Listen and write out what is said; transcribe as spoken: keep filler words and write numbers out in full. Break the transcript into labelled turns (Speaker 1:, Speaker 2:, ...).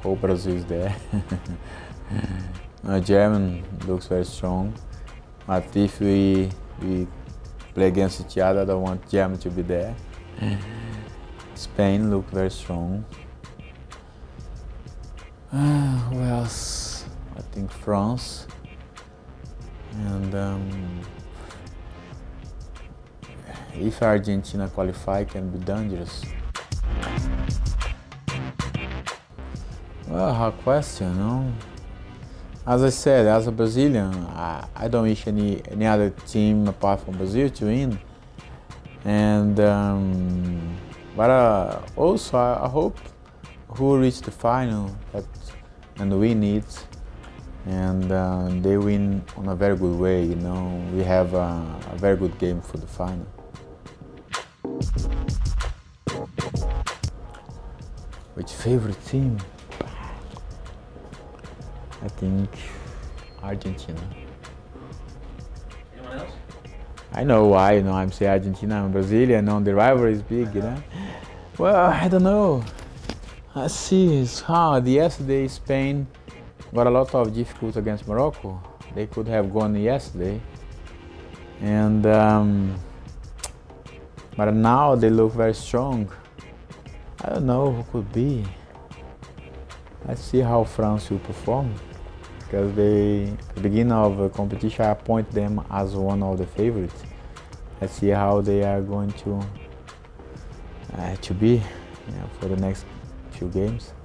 Speaker 1: hope Brazil is there. uh, German looks very strong, but if we we play against each other, I don't want Germany to be there. Spain look very strong. Uh, who else? I think France. And um, if Argentina qualify, can be dangerous. Well, hard question, no? As I said, as a Brazilian, I, I don't wish any any other team apart from Brazil to win. And um, but uh, also I, I hope who will reach the final that, and win it, and uh, they win on a very good way. You know, we have a, a very good game for the final. Which favorite team? I think Argentina.
Speaker 2: Anyone else?
Speaker 1: I know why, you know, I'm saying Argentina and Brazilian, and the rivalry is big, you know. Well, I don't know. I see, it's hard. Yesterday, Spain got a lot of difficulty against Morocco. They could have gone yesterday. And, um, but now they look very strong. I don't know who could be. Let's see how France will perform. Because they, at the beginning of the competition, I appoint them as one of the favorites. Let's see how they are going to uh, to be, yeah, for the next few games.